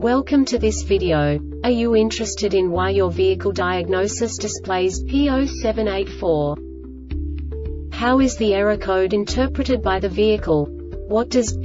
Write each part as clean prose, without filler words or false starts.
Welcome to this video. Are you interested in why your vehicle diagnosis displays P0784? How is the error code interpreted by the vehicle? What does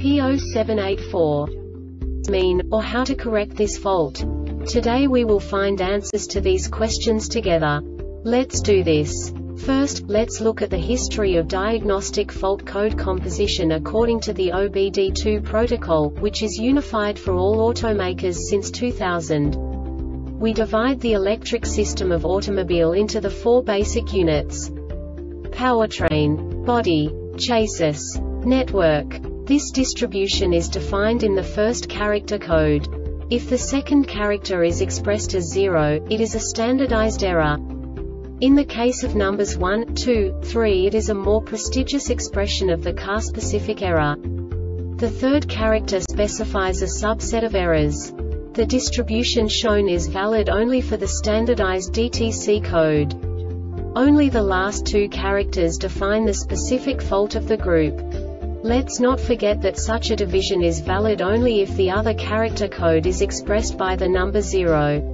P0784 mean, or how to correct this fault? Today we will find answers to these questions together. Let's do this. First, let's look at the history of diagnostic fault code composition according to the OBD2 protocol, which is unified for all automakers since 2000. We divide the electric system of automobile into the four basic units: powertrain, body, chassis, network. This distribution is defined in the first character code. If the second character is expressed as 0, it is a standardized error. In the case of numbers 1, 2, 3, it is a more prestigious expression of the car-specific error. The third character specifies a subset of errors. The distribution shown is valid only for the standardized DTC code. Only the last two characters define the specific fault of the group. Let's not forget that such a division is valid only if the other character code is expressed by the number 0.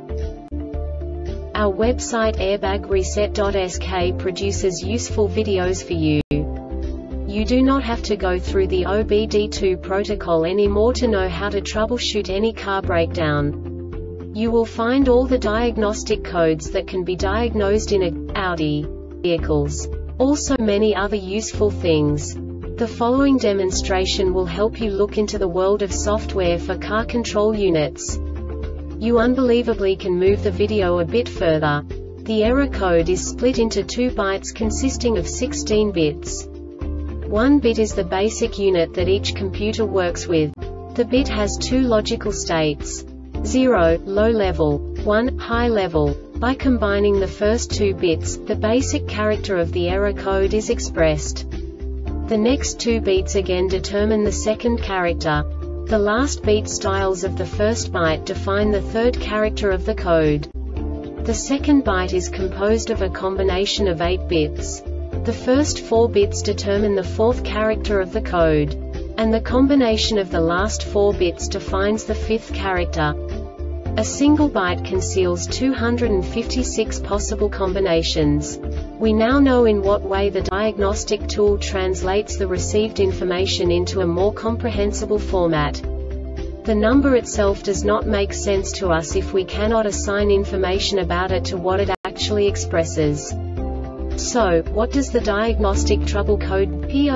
Our website airbagreset.sk produces useful videos for you. You do not have to go through the OBD2 protocol anymore to know how to troubleshoot any car breakdown. You will find all the diagnostic codes that can be diagnosed in Audi vehicles. Also many other useful things. The following demonstration will help you look into the world of software for car control units. You unbelievably can move the video a bit further. The error code is split into 2 bytes consisting of 16 bits. 1 bit is the basic unit that each computer works with. The bit has 2 logical states: 0, low level, 1, high level. By combining the first 2 bits, the basic character of the error code is expressed. The next 2 beats again determine the second character. The last beat styles of the first byte define the third character of the code. The second byte is composed of a combination of 8 bits. The first 4 bits determine the fourth character of the code. And the combination of the last 4 bits defines the fifth character. A single byte conceals 256 possible combinations. We now know in what way the diagnostic tool translates the received information into a more comprehensible format. The number itself does not make sense to us if we cannot assign information about it to what it actually expresses. So, what does the diagnostic trouble code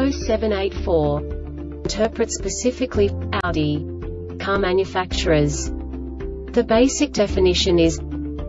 P0784 interpret specifically for Audi car manufacturers? The basic definition is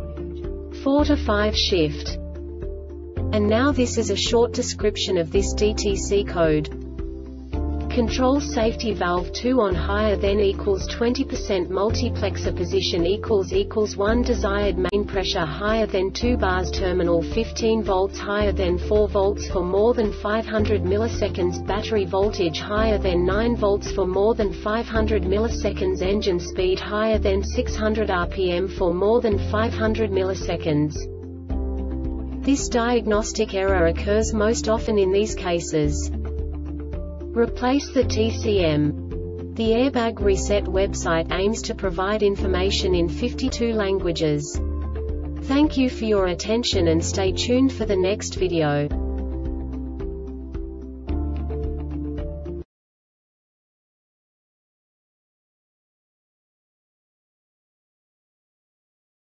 4 to 5 shift. And now this is a short description of this DTC code. Control safety valve 2 on higher than equals 20% multiplexer position equals 1 desired main pressure higher than 2 bars terminal 15 volts higher than 4 volts for more than 500 milliseconds battery voltage higher than 9 volts for more than 500 milliseconds engine speed higher than 600 rpm for more than 500 milliseconds. This diagnostic error occurs most often in these cases. Replace the TCM. The Airbag Reset website aims to provide information in 52 languages. Thank you for your attention and stay tuned for the next video.